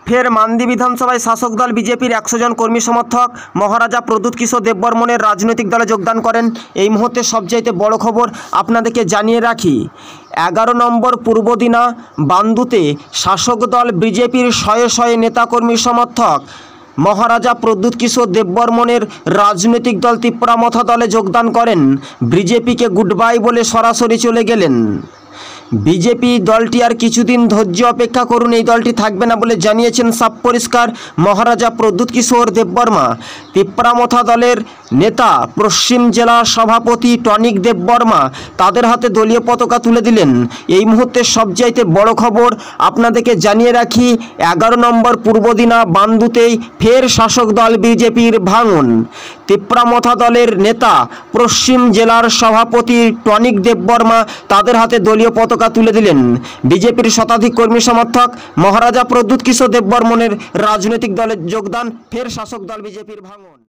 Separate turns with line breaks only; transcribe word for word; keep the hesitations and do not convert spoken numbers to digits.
ফের মান্দি বিধানসভায় শাসক দল বিজেপির একশো জন কর্মী সমর্থক মহারাজা প্রদ্যুৎ কিশোর দেববর্মনের রাজনৈতিক দলে যোগদান করেন। এই মুহূর্তে সবচাইতে বড় খবর আপনাদেরকে জানিয়ে রাখি, এগারো নম্বর পূর্বদিনা বান্দুতে শাসক দল বিজেপির শয়ে শয়ে নেতাকর্মী সমর্থক মহারাজা প্রদ্যুৎ কিশোর দেববর্মনের রাজনৈতিক দল তিপ্রামথা দলে যোগদান করেন। বিজেপিকে গুড বাই বলে সরাসরি চলে গেলেন। বিজেপি দলটি আর কিছুদিন ধৈর্য অপেক্ষা করুন, এই দলটি থাকবে না বলে জানিয়েছেন সাপ পরিষ্কার মহারাজা প্রদ্যুৎ কিশোর দেববর্মা। তিপ্রামথা দলের নেতা পশ্চিম জেলা সভাপতি টনিক দেববর্মা তাদের হাতে দলীয় পতাকা তুলে দিলেন। এই মুহূর্তে সবচাইতে বড় খবর আপনাদেরকে জানিয়ে রাখি, এগারো নম্বর পূর্বদিনা বান্দুতেই ফের শাসক দল বিজেপির ভাঙন। তিপ্রামথা দলের নেতা পশ্চিম জেলার সভাপতি টনিক দেববর্মা তাদের হাতে দলীয় পতাকা তুলে দিলেন। বিজেপির শতাধিক কর্মী সমর্থক মহারাজা প্রদ্যুৎ কিশোর দেববর্মনের রাজনৈতিক দলে যোগদান, ফের শাসক দল বিজেপির ভাঙন।